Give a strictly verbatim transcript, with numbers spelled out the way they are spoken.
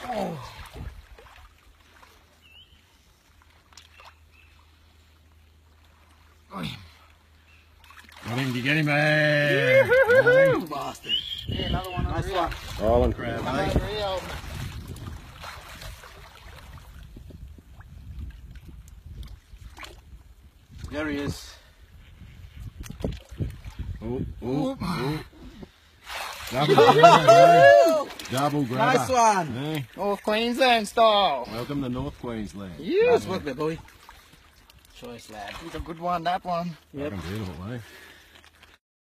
Oh. Got him, did you get him? Hey! Nice bastard. Yeah, another one on Nice the reel. one. Island crab, On eh? the reel. There he is. Oh, oh, oh. Double grabber, eh? Double grabber. Nice one. Eh? North Queensland style. Welcome to North Queensland. Yes, work there, boy. Choice lad. He's a good one, that one. Yep. Fucking beautiful, eh?